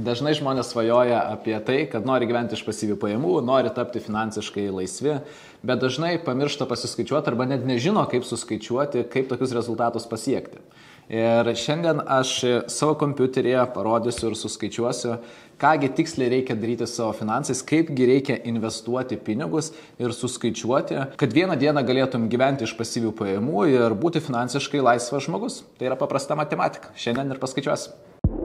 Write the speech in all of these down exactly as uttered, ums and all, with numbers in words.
Dažnai žmonės svajoja apie tai, kad nori gyventi iš pasyvių pajamų, nori tapti finansiškai laisvi, bet dažnai pamiršta pasiskaičiuoti arba net nežino, kaip suskaičiuoti, kaip tokius rezultatus pasiekti. Ir šiandien aš savo kompiuteryje parodysiu ir suskaičiuosiu, kągi tiksliai reikia daryti savo finansais, kaipgi reikia investuoti pinigus ir suskaičiuoti, kad vieną dieną galėtum gyventi iš pasyvių pajamų ir būti finansiškai laisvas žmogus. Tai yra paprasta matematika. Šiandien ir paskaičiuosiu.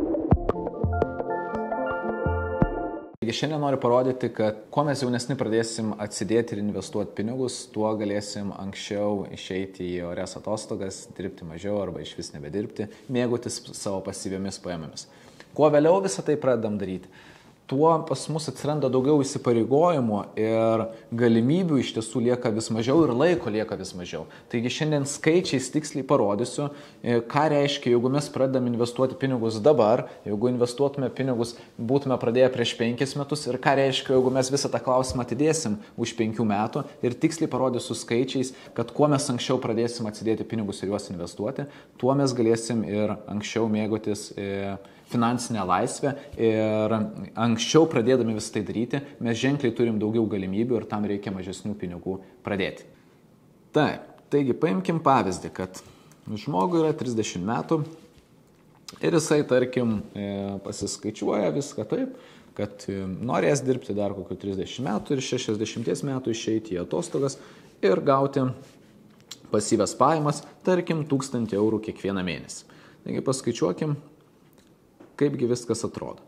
Šiandien noriu parodyti, kad kuo mes jaunesni pradėsim atsidėti ir investuoti pinigus, tuo galėsim anksčiau išeiti į orias atostogas, dirbti mažiau arba iš vis nebedirbti, mėgautis savo pasyviomis pajamomis. Kuo vėliau visą tai pradedam daryti, tuo pas mus atsiranda daugiau įsipareigojimų ir galimybių iš tiesų lieka vis mažiau ir laiko lieka vis mažiau. Taigi šiandien skaičiais tiksliai parodysiu, ką reiškia, jeigu mes pradedam investuoti pinigus dabar, jeigu investuotume pinigus būtume pradėję prieš penkis metus ir ką reiškia, jeigu mes visą tą klausimą atidėsim už penkių metų ir tiksliai parodysiu skaičiais, kad kuo mes anksčiau pradėsim atsidėti pinigus ir juos investuoti, tuo mes galėsim ir anksčiau mėgautis e, finansinę laisvę ir anksčiau pradėdami visą tai daryti, mes ženkliai turim daugiau galimybių ir tam reikia mažesnių pinigų pradėti. Taip, taigi paimkim pavyzdį, kad žmogui yra trisdešimt metų ir jisai, tarkim, pasiskaičiuoja viską taip, kad norės dirbti dar kokių trisdešimt metų ir šešiasdešimt metų išeiti į atostogas ir gauti pasyvias pajamas, tarkim, tūkstantį eurų kiekvieną mėnesį. Taigi paskaičiuokim, kaipgi viskas atrodo.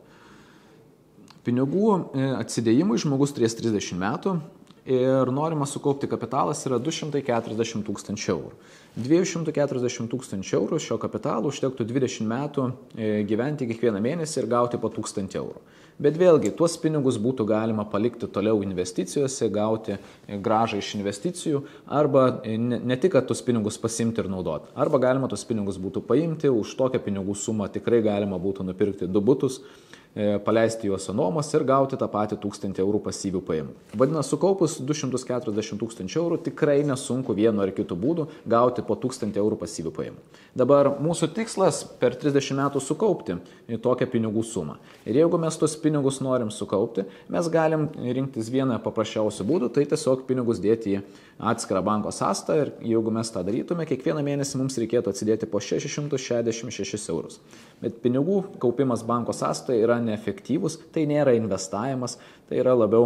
Pinigų atsidėjimui žmogus turės trisdešimt metų ir norima sukaupti kapitalas yra du šimtai keturiasdešimt tūkstančių eurų. dviejų šimtų keturiasdešimt tūkstančių eurų šio kapitalo užtektų dvidešimt metų gyventi kiekvieną mėnesį ir gauti po tūkstantį eurų. Bet vėlgi, tuos pinigus būtų galima palikti toliau investicijose, gauti grąžą iš investicijų arba ne, ne tik, kad tuos pinigus pasimti ir naudoti. Arba galima tuos pinigus būtų paimti, už tokią pinigų sumą tikrai galima būtų nupirkti du butus, paleisti juos nuomos ir gauti tą patį tūkstantį eurų pasyvių pajamų. Vadinasi, sukaupus du šimtus keturiasdešimt tūkstančių eurų tikrai nesunku vienu ar kitu būdu gauti po tūkstantį eurų pasyvių pajamų. Dabar mūsų tikslas per trisdešimt metų sukaupti tokią pinigų sumą. Ir jeigu mes tos pinigus norim sukaupti, mes galim rinktis vieną paprasčiausių būdų, tai tiesiog pinigus dėti į atskirą banko sąskaitą ir jeigu mes tą darytume, kiekvieną mėnesį mums reikėtų atsidėti po šešis šimtus šešiasdešimt šešis eurus. Bet pinigų kaupimas banko sąskaitoje yra neefektyvus, tai nėra investavimas, tai yra labiau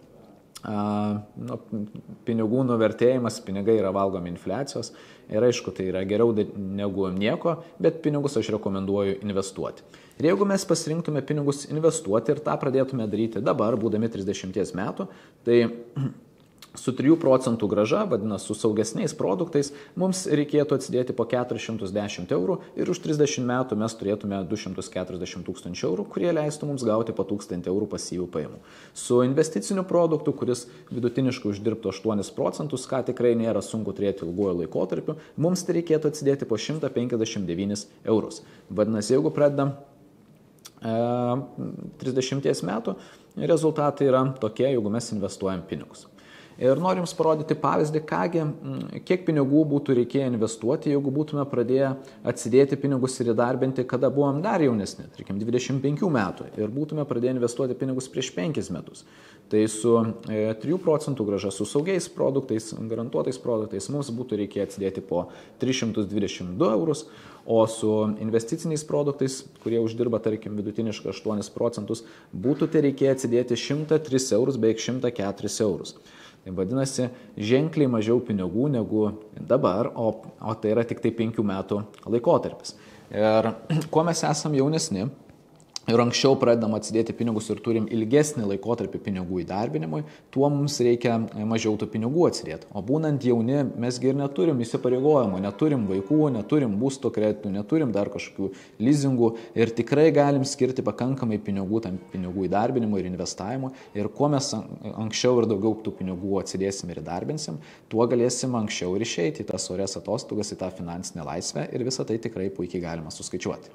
a, nu, pinigų nuvertėjimas, pinigai yra valgomi infliacijos ir aišku, tai yra geriau negu nieko, bet pinigus aš rekomenduoju investuoti. Ir jeigu mes pasirinktume pinigus investuoti ir tą pradėtume daryti dabar, būdami trisdešimties metų, tai su trijų procentų grąža, vadinasi, su saugesniais produktais, mums reikėtų atsidėti po keturis šimtus dešimt eurų ir už trisdešimt metų mes turėtume du šimtus keturiasdešimt tūkstančių eurų, kurie leistų mums gauti po tūkstantį eurų pasyvių pajamų. Su investiciniu produktu, kuris vidutiniškai uždirbtų aštuonis procentus, ką tikrai nėra sunku turėti ilguoju laikotarpiu, mums tai reikėtų atsidėti po šimtą penkiasdešimt devynis eurus. Vadinasi, jeigu pradedam e, trisdešimties metų, rezultatai yra tokie, jeigu mes investuojam pinigus. Ir noriu Jums parodyti pavyzdį, kągi, kiek pinigų būtų reikėję investuoti, jeigu būtume pradėję atsidėti pinigus ir įdarbinti, kada buvom dar jaunesni, tarkim, dvidešimt penkių metų ir būtume pradėję investuoti pinigus prieš penkis metus. Tai su e, trijų procentų grąža, su saugiais produktais, garantuotais produktais mums būtų reikėję atsidėti po tris šimtus dvidešimt du eurus, o su investiciniais produktais, kurie uždirba, tarkim, vidutiniškai aštuonis procentus, būtų tai reikėję atsidėti šimtą tris eurus, beveik šimtą keturis eurus. Tai vadinasi, ženkliai mažiau pinigų negu dabar, o, o tai yra tik tai penkių metų laikotarpis. Ir kuo mes esam jaunesni ir anksčiau pradedam atsidėti pinigus ir turim ilgesnį laikotarpį pinigų įdarbinimui, tuo mums reikia mažiau tų pinigų atsidėti. O būnant jauni, mesgi ir neturim įsipareigojimų, neturim vaikų, neturim būsto kreditų, neturim dar kažkokių leasingų ir tikrai galim skirti pakankamai pinigų tam pinigų įdarbinimui ir investavimui. Ir kuo mes anksčiau ir daugiau tų pinigų atsidėsim ir įdarbinsim, tuo galėsim anksčiau ir išeiti į tas orias atostogas, į tą finansinę laisvę ir visą tai tikrai puikiai galima suskaičiuoti.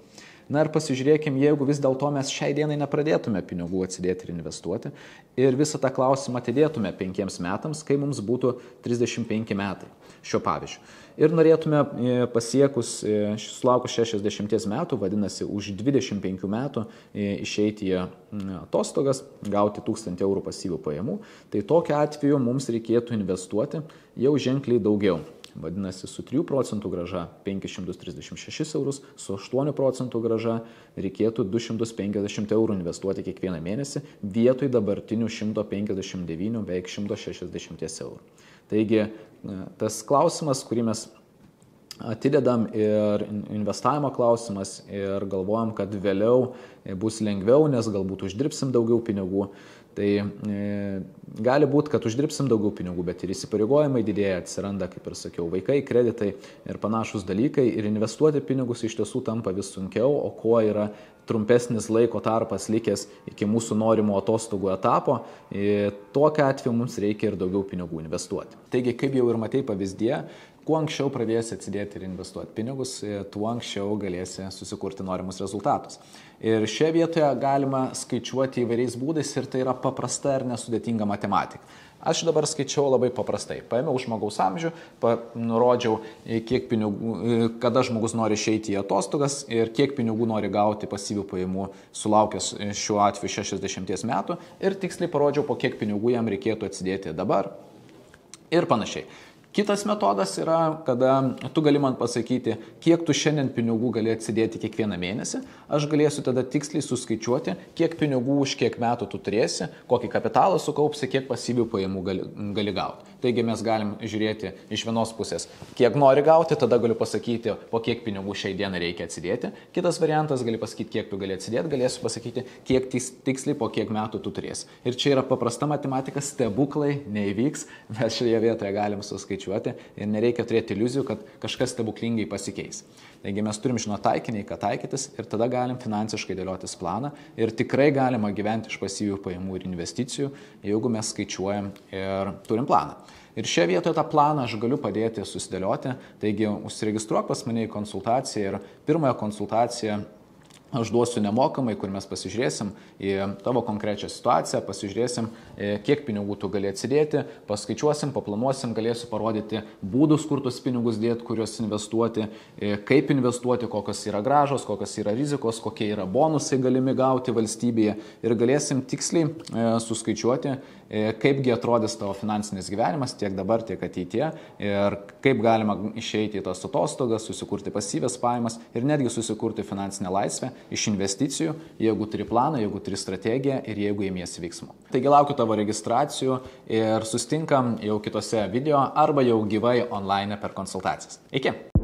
Na ir pasižiūrėkim, jeigu vis dėlto mes šiai dienai nepradėtume pinigų atsidėti ir investuoti ir visą tą klausimą atidėtume penkiems metams, kai mums būtų trisdešimt penki metai šiuo pavyzdžiu. Ir norėtume pasiekus, sulaukus šešiasdešimties metų, vadinasi, už dvidešimt penkių metų išeiti į atostogas, gauti tūkstantį eurų pasyvių pajamų, tai tokiu atveju mums reikėtų investuoti jau ženkliai daugiau. Vadinasi, su trijų procentų grąža penkis šimtus trisdešimt šešis eurus, su aštuonių procentų grąža reikėtų du šimtus penkiasdešimt eurų investuoti kiekvieną mėnesį, vietoj dabartinių šimto penkiasdešimt devynių, beveik šimto šešiasdešimt eurų. Taigi, tas klausimas, kurį mes atidedam, ir investavimo klausimas, ir galvojam, kad vėliau bus lengviau, nes galbūt uždirbsim daugiau pinigų. Tai e, gali būti, kad uždirbsim daugiau pinigų, bet ir įsipareigojimai didėja, atsiranda, kaip ir sakiau, vaikai, kreditai ir panašus dalykai, ir investuoti pinigus iš tiesų tampa vis sunkiau, o kuo yra trumpesnis laiko tarpas likęs iki mūsų norimo atostogų etapo, e, tokiu atveju mums reikia ir daugiau pinigų investuoti. Taigi, kaip jau ir matei pavyzdėje, kuo anksčiau pradėsi atsidėti ir investuoti pinigus, tuo anksčiau galėsi susikurti norimus rezultatus. Ir šioje vietoje galima skaičiuoti įvairiais būdais, ir tai yra paprasta ir nesudėtinga matematika. Aš dabar skaičiau labai paprastai. Paėmiau žmogaus amžių, pa, nurodžiau, kiek pinigų, kada žmogus nori išeiti į atostogas ir kiek pinigų nori gauti pasyvių pajamų sulaukęs šiuo atveju šešiasdešimties metų, ir tiksliai parodžiau, po kiek pinigų jam reikėtų atsidėti dabar ir panašiai. Kitas metodas yra, kada tu gali man pasakyti, kiek tu šiandien pinigų gali atsidėti kiekvieną mėnesį. Aš galėsiu tada tiksliai suskaičiuoti, kiek pinigų už kiek metų tu turėsi, kokį kapitalą sukaupsi, kiek pasyvių pajamų gali, gali gauti. Taigi mes galim žiūrėti iš vienos pusės, kiek nori gauti, tada galiu pasakyti, po kiek pinigų šiai dienai reikia atsidėti. Kitas variantas, gali pasakyti, kiek tu gali atsidėti, galėsiu pasakyti, kiek tiksliai po kiek metų tu turėsi. Ir čia yra paprasta matematika, stebuklai neįvyks, mes šioje vietoje galim suskaičiuoti. Ir nereikia turėti iliuzijų, kad kažkas stebuklingai pasikeis. Taigi mes turim žinoti taikiniai, ką taikytis, ir tada galim finansiškai dėliotis planą, ir tikrai galima gyventi iš pasyvių pajamų ir investicijų, jeigu mes skaičiuojam ir turim planą. Ir šioje vietoje tą planą aš galiu padėti susidėlioti, taigi užsiregistruok pas mane į konsultaciją, ir pirmąją konsultaciją aš duosiu nemokamai, kur mes pasižiūrėsim į tavo konkrečią situaciją, pasižiūrėsim, kiek pinigų tu gali atsidėti, paskaičiuosim, paplanuosim, galėsiu parodyti būdus, kur tuos pinigus dėti, kuriuos investuoti, kaip investuoti, kokios yra grąžos, kokios yra rizikos, kokie yra bonusai galimi gauti valstybėje, ir galėsim tiksliai suskaičiuoti, kaipgi atrodys tavo finansinis gyvenimas tiek dabar, tiek ateityje, ir kaip galima išeiti į tas atostogas, susikurti pasyvias pajamas ir netgi susikurti finansinę laisvę iš investicijų, jeigu turi planą, jeigu turi strategiją ir jeigu ėmiesi veiksmų. Taigi laukiu tavo registracijų ir sustinkam jau kitose video arba jau gyvai online per konsultacijas. Iki!